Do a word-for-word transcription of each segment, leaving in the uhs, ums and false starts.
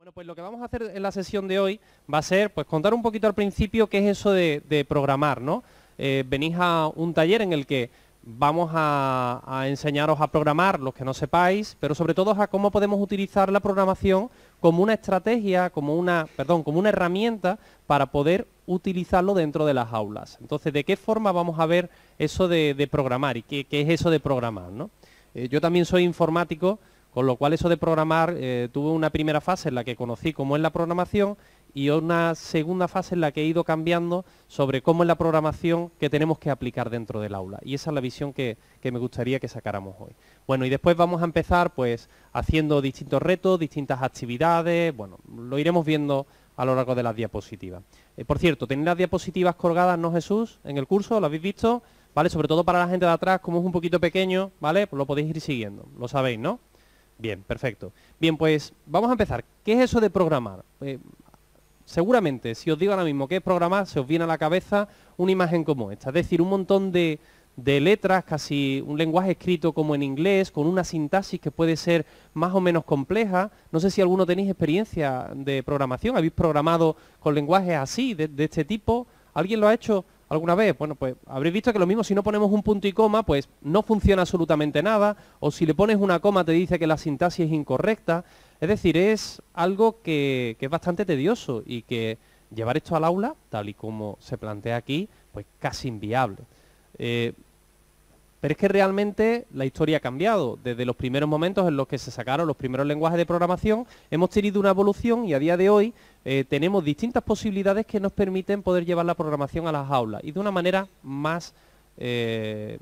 Bueno, pues lo que vamos a hacer en la sesión de hoy va a ser pues contar un poquito al principio qué es eso de, de programar, ¿no? Eh, venís a un taller en el que vamos a, a enseñaros a programar, los que no sepáis, pero sobre todo a cómo podemos utilizar la programación como una estrategia, como una, perdón, como una herramienta para poder utilizarlo dentro de las aulas. Entonces, ¿de qué forma vamos a ver eso de, de programar y qué, qué es eso de programar, ¿no? Eh, yo también soy informático, con lo cual eso de programar, eh, tuve una primera fase en la que conocí cómo es la programación y una segunda fase en la que he ido cambiando sobre cómo es la programación que tenemos que aplicar dentro del aula. Y esa es la visión que, que me gustaría que sacáramos hoy. Bueno, y después vamos a empezar pues haciendo distintos retos, distintas actividades, bueno, lo iremos viendo a lo largo de las diapositivas. Eh, por cierto, ¿tenéis las diapositivas colgadas, no Jesús, en el curso? ¿Lo habéis visto? ¿Vale? Sobre todo para la gente de atrás, como es un poquito pequeño, ¿vale? Pues lo podéis ir siguiendo, lo sabéis, ¿no? Bien, perfecto. Bien, pues vamos a empezar. ¿Qué es eso de programar? Eh, seguramente, si os digo ahora mismo qué es programar, se os viene a la cabeza una imagen como esta. Es decir, un montón de, de letras, casi un lenguaje escrito como en inglés, con una sintaxis que puede ser más o menos compleja. No sé si alguno tenéis experiencia de programación. ¿Habéis programado con lenguajes así, de, de este tipo? ¿Alguien lo ha hecho alguna vez? Bueno, pues habréis visto que lo mismo, si no ponemos un punto y coma, pues no funciona absolutamente nada, o si le pones una coma te dice que la sintaxis es incorrecta. Es decir, es algo que, que es bastante tedioso y que llevar esto al aula, tal y como se plantea aquí, pues casi inviable. Eh, pero es que realmente la historia ha cambiado. Desde los primeros momentos en los que se sacaron los primeros lenguajes de programación, hemos tenido una evolución y a día de hoy eh, tenemos distintas posibilidades que nos permiten poder llevar la programación a las aulas y de una manera más, eh,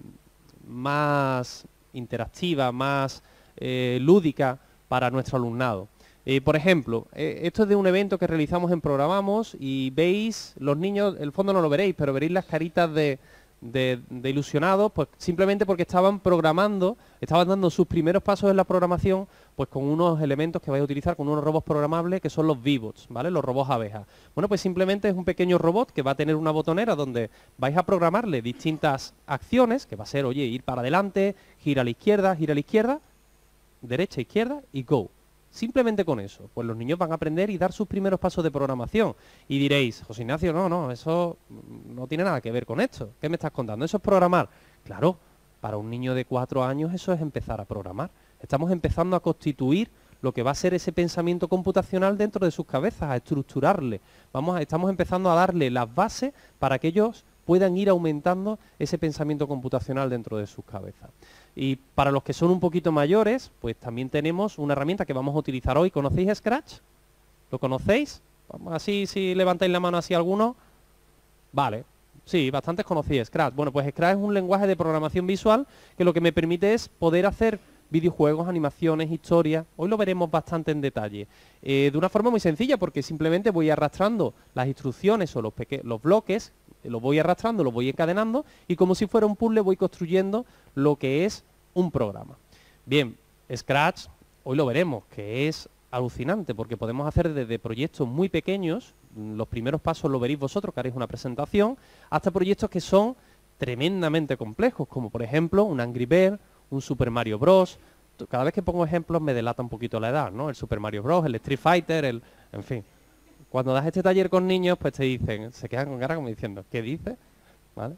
más interactiva, más eh, lúdica para nuestro alumnado. Eh, por ejemplo, eh, esto es de un evento que realizamos en Programamos y veis, los niños, el fondo no lo veréis, pero veréis las caritas de... De, de ilusionados, pues simplemente porque estaban programando, estaban dando sus primeros pasos en la programación, pues con unos elementos que vais a utilizar, con unos robots programables que son los V-Bots, ¿vale? Los robots abejas. Bueno, pues simplemente es un pequeño robot que va a tener una botonera donde vais a programarle distintas acciones, que va a ser, oye, ir para adelante, gira a la izquierda, gira a la izquierda, derecha, izquierda y go. Simplemente con eso, pues los niños van a aprender y dar sus primeros pasos de programación. Y diréis, José Ignacio, no, no, eso no tiene nada que ver con esto. ¿Qué me estás contando? ¿Eso es programar? Claro, para un niño de cuatro años eso es empezar a programar. Estamos empezando a constituir lo que va a ser ese pensamiento computacional dentro de sus cabezas, a estructurarle. Vamos a, estamos empezando a darle las bases para que ellos puedan ir aumentando ese pensamiento computacional dentro de sus cabezas. Y para los que son un poquito mayores, pues también tenemos una herramienta que vamos a utilizar hoy. ¿Conocéis Scratch? ¿Lo conocéis? Vamos así, si levantáis la mano así alguno. Vale, sí, bastantes conocéis Scratch. Bueno, pues Scratch es un lenguaje de programación visual que lo que me permite es poder hacer videojuegos, animaciones, historias. Hoy lo veremos bastante en detalle. Eh, de una forma muy sencilla, porque simplemente voy arrastrando las instrucciones o los, los bloques, los voy arrastrando, los voy encadenando y como si fuera un puzzle voy construyendo lo que es un programa. Bien, Scratch, hoy lo veremos, que es alucinante porque podemos hacer desde proyectos muy pequeños, los primeros pasos lo veréis vosotros que haréis una presentación, hasta proyectos que son tremendamente complejos, como por ejemplo un Angry Bird, un Super Mario Bros. Cada vez que pongo ejemplos me delata un poquito la edad, ¿no? El Super Mario Bros, el Street Fighter, el... en fin. Cuando das este taller con niños, pues te dicen, se quedan con cara como diciendo, ¿qué dices? ¿Vale?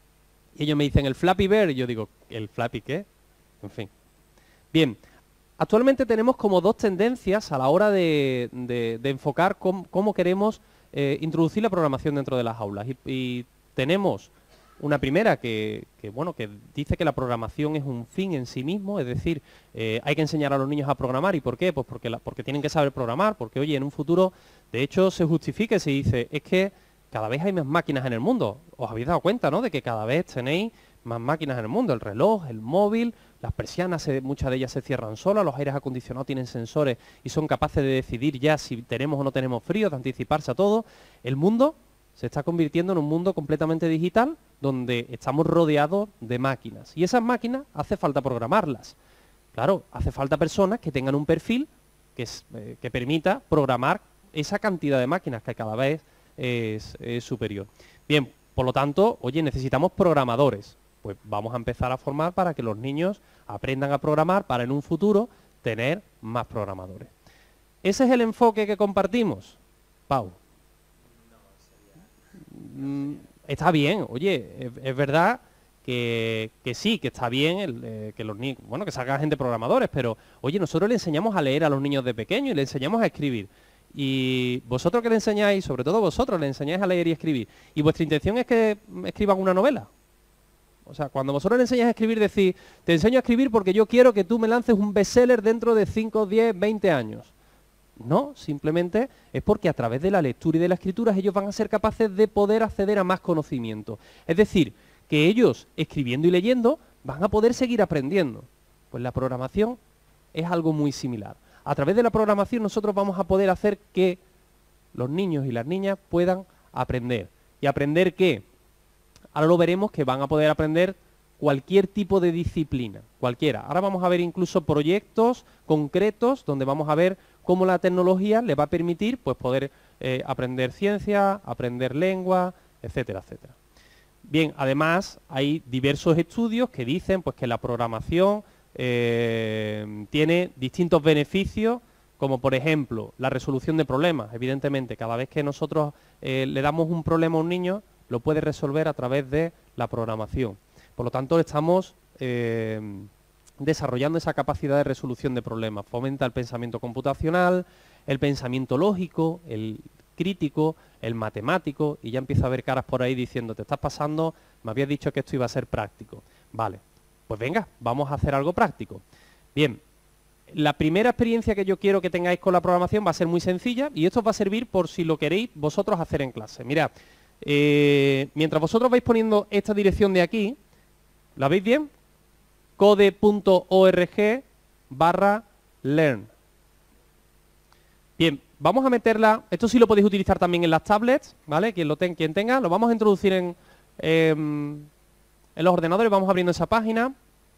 Y ellos me dicen, ¿el Flappy Bird? Y yo digo, ¿el Flappy qué? En fin. Bien, actualmente tenemos como dos tendencias a la hora de, de, de enfocar cómo, cómo queremos eh, introducir la programación dentro de las aulas. Y, y tenemos una primera que, que, bueno, que dice que la programación es un fin en sí mismo, es decir, eh, hay que enseñar a los niños a programar. ¿Y por qué? Pues porque, la, porque tienen que saber programar, porque, oye, en un futuro, de hecho, se justifica y se dice, es que cada vez hay más máquinas en el mundo. Os habéis dado cuenta, ¿no?, de que cada vez tenéis más máquinas en el mundo. El reloj, el móvil, las persianas, se, muchas de ellas se cierran solas, los aires acondicionados tienen sensores y son capaces de decidir ya si tenemos o no tenemos frío, de anticiparse a todo. El mundo se está convirtiendo en un mundo completamente digital donde estamos rodeados de máquinas. Y esas máquinas hace falta programarlas. Claro, hace falta personas que tengan un perfil que, es, eh, que permita programar esa cantidad de máquinas que cada vez es, es superior. Bien, por lo tanto, oye, necesitamos programadores. Pues vamos a empezar a formar para que los niños aprendan a programar para en un futuro tener más programadores. ¿Ese es el enfoque que compartimos? Pau. Mm, está bien, oye, es, es verdad que, que sí, que está bien el, eh, que los niños, bueno, que salgan gente programadores, pero oye, nosotros le enseñamos a leer a los niños de pequeño y le enseñamos a escribir. Y vosotros que le enseñáis, sobre todo vosotros, le enseñáis a leer y escribir. Y vuestra intención es que escriban una novela. O sea, cuando vosotros le enseñáis a escribir, decís, te enseño a escribir porque yo quiero que tú me lances un bestseller dentro de cinco, diez, veinte años. No, simplemente es porque a través de la lectura y de la escritura ellos van a ser capaces de poder acceder a más conocimiento. Es decir, que ellos, escribiendo y leyendo, van a poder seguir aprendiendo. Pues la programación es algo muy similar. A través de la programación nosotros vamos a poder hacer que los niños y las niñas puedan aprender. ¿Y aprender qué? Ahora lo veremos que van a poder aprender cualquier tipo de disciplina, cualquiera. Ahora vamos a ver incluso proyectos concretos donde vamos a ver cómo la tecnología le va a permitir pues, poder eh, aprender ciencia, aprender lengua, etcétera, etcétera. Bien, además hay diversos estudios que dicen pues, que la programación eh, tiene distintos beneficios, como por ejemplo la resolución de problemas. Evidentemente, cada vez que nosotros eh, le damos un problema a un niño, lo puede resolver a través de la programación. Por lo tanto, estamos eh, desarrollando esa capacidad de resolución de problemas. Fomenta el pensamiento computacional, el pensamiento lógico, el crítico, el matemático, y ya empieza a haber caras por ahí diciendo, te estás pasando, me habías dicho que esto iba a ser práctico. Vale, pues venga, vamos a hacer algo práctico. Bien, la primera experiencia que yo quiero que tengáis con la programación va a ser muy sencilla, y esto va a servir por si lo queréis vosotros hacer en clase. Mirad, eh, mientras vosotros vais poniendo esta dirección de aquí, ¿la veis bien? code punto org barra learn. Bien, vamos a meterla, esto sí lo podéis utilizar también en las tablets, ¿vale? Quien lo ten, quien tenga, lo vamos a introducir en, eh, en los ordenadores, vamos abriendo esa página.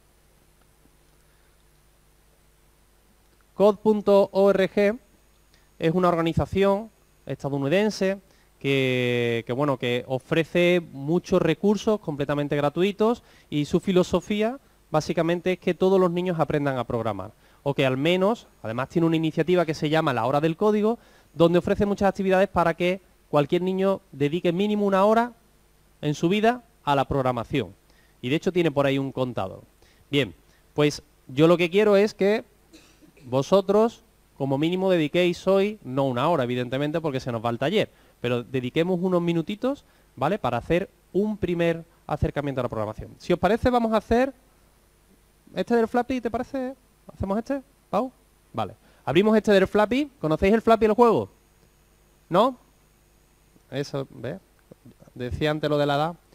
code punto org es una organización estadounidense que, que, bueno, que ofrece muchos recursos completamente gratuitos y su filosofía básicamente es que todos los niños aprendan a programar. O que al menos, además tiene una iniciativa que se llama La Hora del Código, donde ofrece muchas actividades para que cualquier niño dedique mínimo una hora en su vida a la programación. Y de hecho tiene por ahí un contador. Bien, pues yo lo que quiero es que vosotros, como mínimo, dediquéis hoy, no una hora, evidentemente, porque se nos va el taller, pero dediquemos unos minutitos, ¿vale?, para hacer un primer acercamiento a la programación. Si os parece, vamos a hacer este del Flappy, ¿te parece? ¿Hacemos este, Pau? Vale. Abrimos este del Flappy. ¿Conocéis el Flappy, el juego? ¿No? Eso, ¿ves? Decía antes lo de la edad.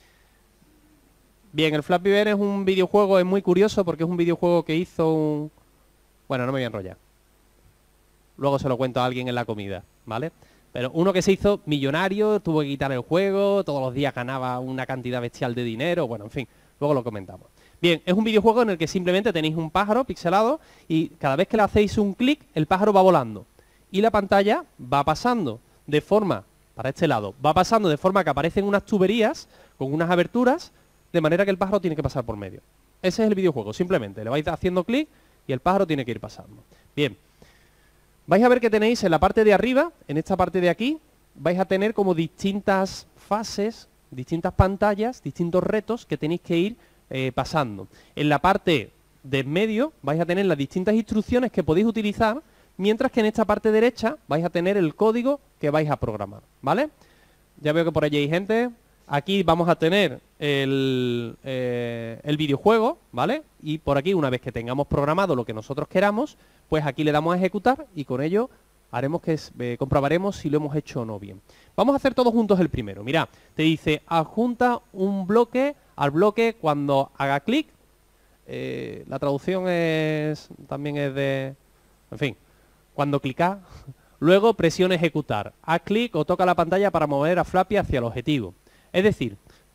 Bien, el Flappy Bird es un videojuego, es muy curioso porque es un videojuego que hizo un... Bueno, no me voy a enrollar. Luego se lo cuento a alguien en la comida, ¿vale? Pero uno que se hizo millonario, tuvo que quitar el juego, todos los días ganaba una cantidad bestial de dinero, bueno, en fin, luego lo comentamos. Bien, es un videojuego en el que simplemente tenéis un pájaro pixelado y cada vez que le hacéis un clic, el pájaro va volando. Y la pantalla va pasando de forma, para este lado, va pasando de forma que aparecen unas tuberías con unas aberturas, de manera que el pájaro tiene que pasar por medio. Ese es el videojuego, simplemente le vais haciendo clic y el pájaro tiene que ir pasando. Bien, vais a ver que tenéis en la parte de arriba, en esta parte de aquí, vais a tener como distintas fases, distintas pantallas, distintos retos que tenéis que ir eh, pasando. En la parte de en medio vais a tener las distintas instrucciones que podéis utilizar, mientras que en esta parte derecha vais a tener el código que vais a programar, ¿vale? Ya veo que por allí hay gente. Aquí vamos a tener el, eh, el videojuego, ¿vale? Y por aquí, una vez que tengamos programado lo que nosotros queramos, pues aquí le damos a ejecutar y con ello haremos que eh, comprobaremos si lo hemos hecho o no bien. Vamos a hacer todos juntos el primero. Mira, te dice adjunta un bloque al bloque cuando haga clic. Eh, la traducción es también es de... En fin, cuando clica, luego presiona ejecutar. Haz clic o toca la pantalla para mover a Flappy hacia el objetivo. Es decir,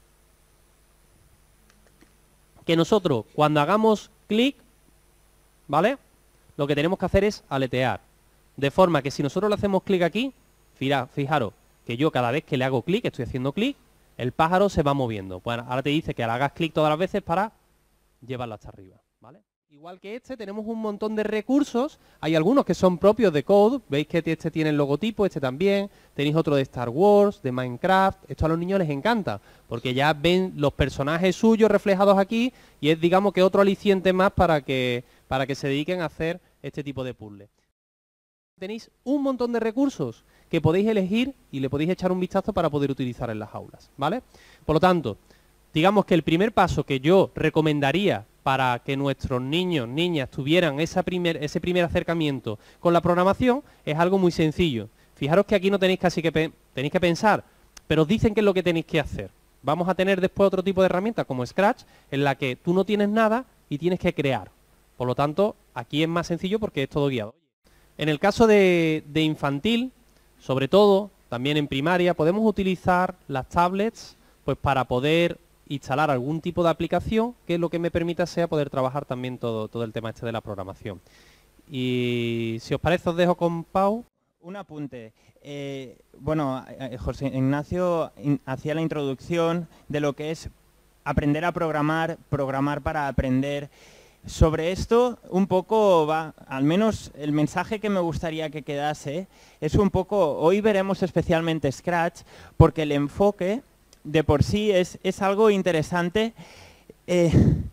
que nosotros cuando hagamos clic, ¿vale?, lo que tenemos que hacer es aletear. De forma que si nosotros le hacemos clic aquí, fijaros que yo cada vez que le hago clic, estoy haciendo clic, el pájaro se va moviendo. Bueno, ahora te dice que le hagas clic todas las veces para llevarlo hasta arriba, ¿vale? Igual que este, tenemos un montón de recursos. Hay algunos que son propios de Code. Veis que este tiene el logotipo, este también. Tenéis otro de Star Wars, de Minecraft. Esto a los niños les encanta, porque ya ven los personajes suyos reflejados aquí y es, digamos, que otro aliciente más para que, para que se dediquen a hacer este tipo de puzzles. Tenéis un montón de recursos que podéis elegir y le podéis echar un vistazo para poder utilizar en las aulas, ¿vale? Por lo tanto, digamos que el primer paso que yo recomendaría para que nuestros niños, niñas tuvieran esa primer, ese primer acercamiento con la programación es algo muy sencillo. Fijaros que aquí no tenéis casi que, tenéis que pensar, pero os dicen qué es lo que tenéis que hacer. Vamos a tener después otro tipo de herramientas como Scratch, en la que tú no tienes nada y tienes que crear. Por lo tanto, aquí es más sencillo porque es todo guiado. En el caso de, de infantil, sobre todo, también en primaria, podemos utilizar las tablets pues para poder instalar algún tipo de aplicación que lo que me permita sea poder trabajar también todo, todo el tema este de la programación. Y si os parece os dejo con Pau. Un apunte. Eh, bueno, José Ignacio in, hacía la introducción de lo que es aprender a programar, programar para aprender. Sobre esto un poco va, al menos el mensaje que me gustaría que quedase, es un poco, hoy veremos especialmente Scratch, porque el enfoque de por sí es, es algo interesante. Eh,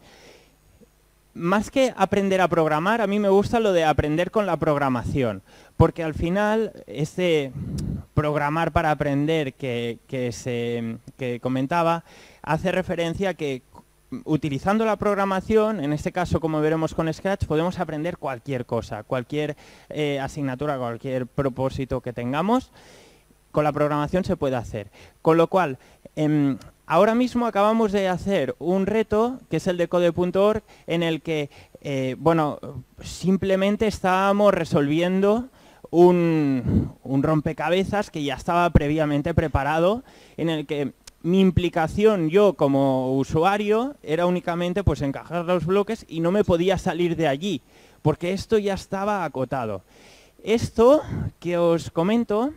más que aprender a programar, a mí me gusta lo de aprender con la programación, porque al final este programar para aprender que, que, se, que comentaba hace referencia a que utilizando la programación, en este caso como veremos con Scratch, podemos aprender cualquier cosa, cualquier eh, asignatura, cualquier propósito que tengamos, con la programación se puede hacer. Con lo cual, eh, ahora mismo acabamos de hacer un reto, que es el de code punto org, en el que, eh, bueno, simplemente estábamos resolviendo un, un rompecabezas que ya estaba previamente preparado, en el que mi implicación yo como usuario era únicamente pues encajar los bloques y no me podía salir de allí, porque esto ya estaba acotado. Esto que os comento,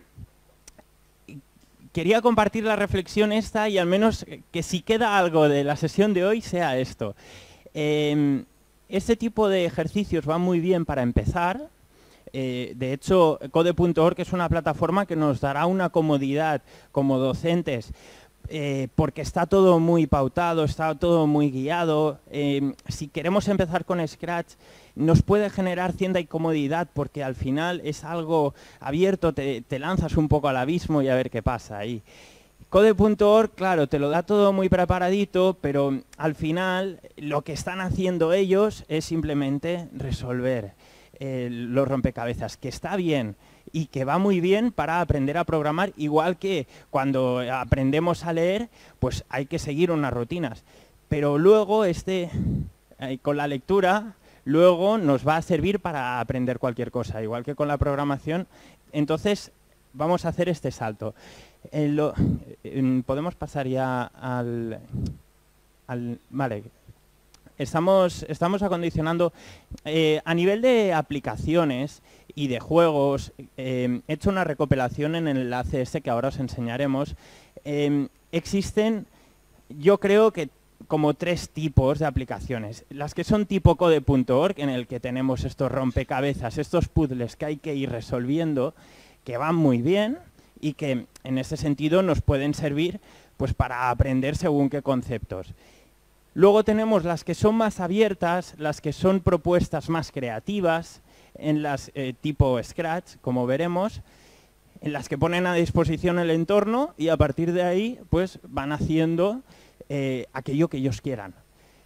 quería compartir la reflexión esta y al menos que si queda algo de la sesión de hoy sea esto. Eh, este tipo de ejercicios van muy bien para empezar. Eh, de hecho, code punto org es una plataforma que nos dará una comodidad como docentes, Eh, porque está todo muy pautado, está todo muy guiado. Eh, si queremos empezar con Scratch, nos puede generar cierta incomodidad porque al final es algo abierto, te, te lanzas un poco al abismo y a ver qué pasa ahí. code punto org, claro, te lo da todo muy preparadito, pero al final lo que están haciendo ellos es simplemente resolver eh, los rompecabezas, que está bien y que va muy bien para aprender a programar, igual que cuando aprendemos a leer, pues hay que seguir unas rutinas. Pero luego, este, eh, con la lectura, luego nos va a servir para aprender cualquier cosa, igual que con la programación. Entonces, vamos a hacer este salto. Eh, lo, eh, podemos pasar ya al... al vale. Estamos, estamos acondicionando, eh, a nivel de aplicaciones y de juegos, eh, he hecho una recopilación en el enlace este que ahora os enseñaremos. Eh, existen, yo creo que como tres tipos de aplicaciones. Las que son tipo code punto org, en el que tenemos estos rompecabezas, estos puzzles que hay que ir resolviendo, que van muy bien y que en ese sentido nos pueden servir pues, para aprender según qué conceptos. Luego tenemos las que son más abiertas, las que son propuestas más creativas, en las eh, tipo Scratch, como veremos, en las que ponen a disposición el entorno y a partir de ahí pues van haciendo eh, aquello que ellos quieran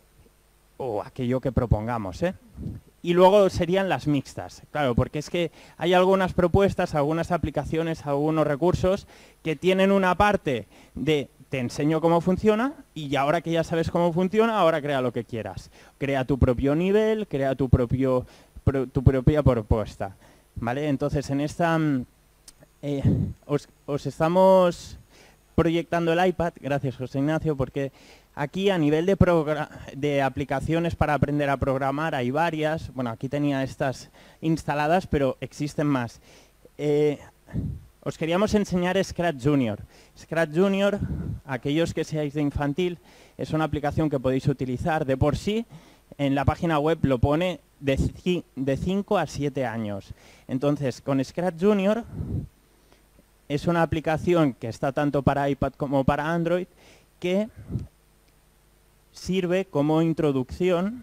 o aquello que propongamos, ¿eh? Y luego serían las mixtas, claro, porque es que hay algunas propuestas, algunas aplicaciones, algunos recursos que tienen una parte de te enseño cómo funciona y ahora que ya sabes cómo funciona, ahora crea lo que quieras. Crea tu propio nivel, crea tu, propio, pro, tu propia propuesta, ¿vale? Entonces, en esta eh, os, os estamos proyectando el iPad, gracias José Ignacio, porque aquí a nivel de, de aplicaciones para aprender a programar hay varias. Bueno, aquí tenía estas instaladas, pero existen más. Eh, Os queríamos enseñar Scratch Junior. Scratch Junior, aquellos que seáis de infantil, es una aplicación que podéis utilizar. De por sí, en la página web lo pone de cinco a siete años. Entonces, con Scratch Junior es una aplicación que está tanto para iPad como para Android, que sirve como introducción.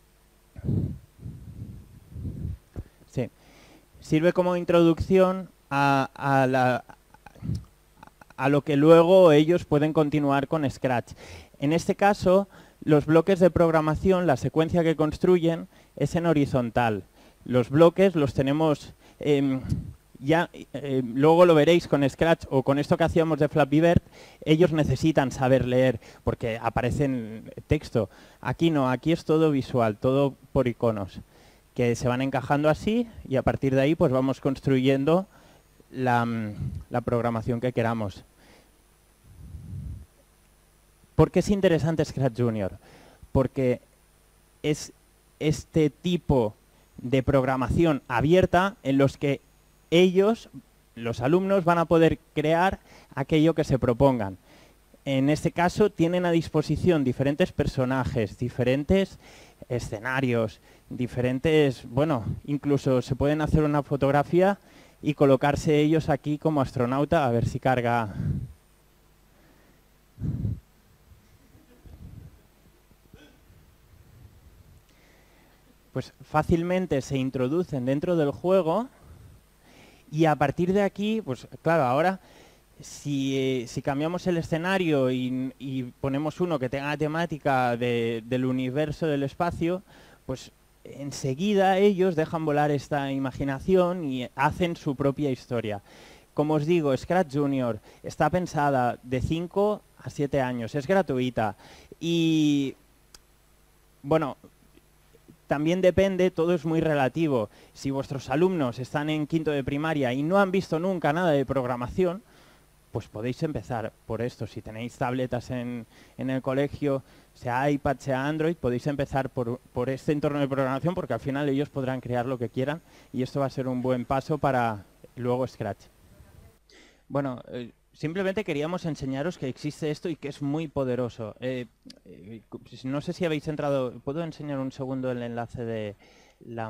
Sí, sirve como introducción a, a, la, a lo que luego ellos pueden continuar con Scratch. En este caso, los bloques de programación, la secuencia que construyen es en horizontal. Los bloques los tenemos, eh, ya eh, luego lo veréis con Scratch o con esto que hacíamos de Flappy Bird, ellos necesitan saber leer porque aparecen texto. Aquí no, aquí es todo visual, todo por iconos, que se van encajando así y a partir de ahí pues vamos construyendo la, la programación que queramos. ¿Por qué es interesante Scratch Junior? Porque es este tipo de programación abierta en los que ellos, los alumnos, van a poder crear aquello que se propongan. En este caso tienen a disposición diferentes personajes, diferentes escenarios, diferentes, bueno, incluso se pueden hacer una fotografía y colocarse ellos aquí como astronauta, a ver si carga. Pues fácilmente se introducen dentro del juego y a partir de aquí, pues claro, ahora si, eh, si cambiamos el escenario y, y ponemos uno que tenga la temática de, del universo del espacio, pues enseguida ellos dejan volar esta imaginación y hacen su propia historia. Como os digo, Scratch Junior está pensada de cinco a siete años, es gratuita y, bueno, también depende, todo es muy relativo. Si vuestros alumnos están en quinto de primaria y no han visto nunca nada de programación, pues podéis empezar por esto. Si tenéis tabletas en, en el colegio, sea iPad, sea Android, podéis empezar por, por este entorno de programación porque al final ellos podrán crear lo que quieran y esto va a ser un buen paso para luego Scratch. Bueno, eh, simplemente queríamos enseñaros que existe esto y que es muy poderoso. Eh, eh, no sé si habéis entrado... ¿Puedo enseñar un segundo el enlace de la...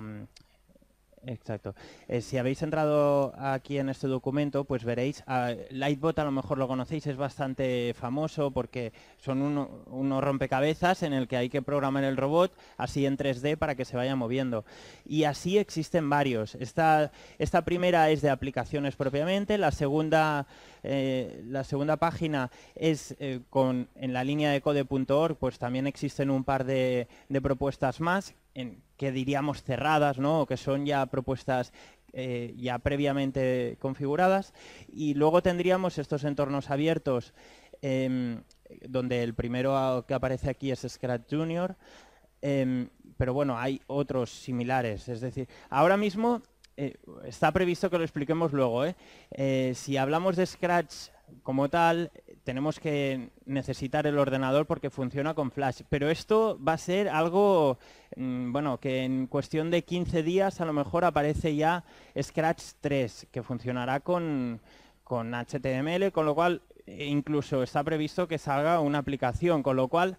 Exacto. Eh, si habéis entrado aquí en este documento, pues veréis, uh, Lightbot a lo mejor lo conocéis, es bastante famoso porque son uno, unos rompecabezas en el que hay que programar el robot así en tres D para que se vaya moviendo. Y así existen varios. Esta, esta primera es de aplicaciones propiamente, la segunda, eh, la segunda página es eh, con, en la línea de code punto org, pues también existen un par de, de propuestas más, en, que diríamos cerradas, ¿no? O que son ya propuestas eh, ya previamente configuradas. Y luego tendríamos estos entornos abiertos, eh, donde el primero que aparece aquí es Scratch Junior, eh, pero bueno, hay otros similares. Es decir, ahora mismo eh, está previsto que lo expliquemos luego, ¿eh? Eh, si hablamos de Scratch como tal, tenemos que necesitar el ordenador porque funciona con Flash, pero esto va a ser algo, mmm, bueno, que en cuestión de quince días a lo mejor aparece ya Scratch tres, que funcionará con, con H T M L, con lo cual incluso está previsto que salga una aplicación, con lo cual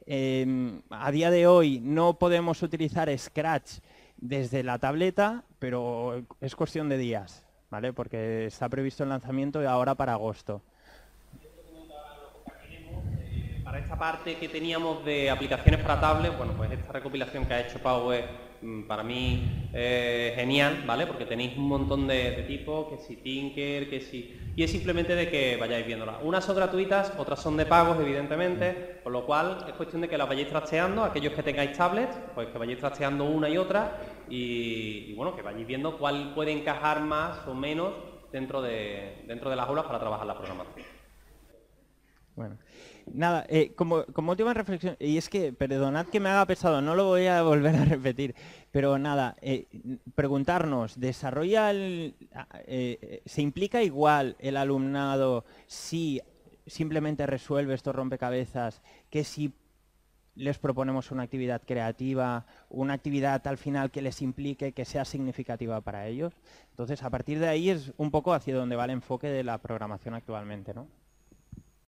eh, a día de hoy no podemos utilizar Scratch desde la tableta, pero es cuestión de días, ¿vale? Porque está previsto el lanzamiento ahora para agosto. Para esta parte que teníamos de aplicaciones para tablet, bueno, pues esta recopilación que ha hecho Pau es para mí eh, genial, ¿vale? Porque tenéis un montón de, de tipos, que si Tinker, que si... Y es simplemente de que vayáis viéndolas. Unas son gratuitas, otras son de pagos, evidentemente, con lo cual es cuestión de que las vayáis trasteando, aquellos que tengáis tablets, pues que vayáis trasteando una y otra y, y bueno, que vayáis viendo cuál puede encajar más o menos dentro de, dentro de las aulas para trabajar la programación. Bueno. Nada, eh, como, como última reflexión, y es que, perdonad que me haga pesado, no lo voy a volver a repetir, pero nada, eh, preguntarnos, ¿desarrolla el, eh, se implica igual el alumnado si simplemente resuelve estos rompecabezas que si les proponemos una actividad creativa, una actividad al final que les implique, que sea significativa para ellos? Entonces, a partir de ahí es un poco hacia donde va el enfoque de la programación actualmente, ¿no?